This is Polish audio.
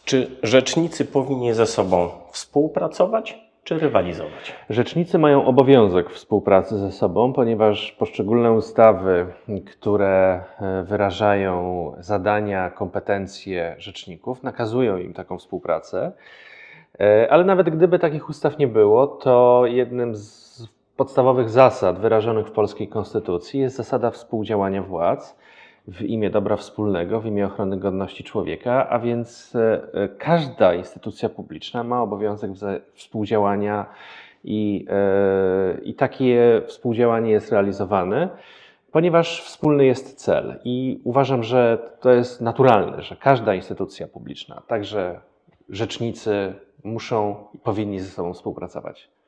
Czy rzecznicy powinni ze sobą współpracować, czy rywalizować? Rzecznicy mają obowiązek współpracy ze sobą, ponieważ poszczególne ustawy, które wyrażają zadania, kompetencje rzeczników, nakazują im taką współpracę. Ale nawet gdyby takich ustaw nie było, to jednym z podstawowych zasad wyrażonych w polskiej konstytucji jest zasada współdziałania władz w imię dobra wspólnego, w imię ochrony godności człowieka, a więc każda instytucja publiczna ma obowiązek współdziałania i takie współdziałanie jest realizowane, ponieważ wspólny jest cel. I uważam, że to jest naturalne, że każda instytucja publiczna, także rzecznicy, muszą i powinni ze sobą współpracować.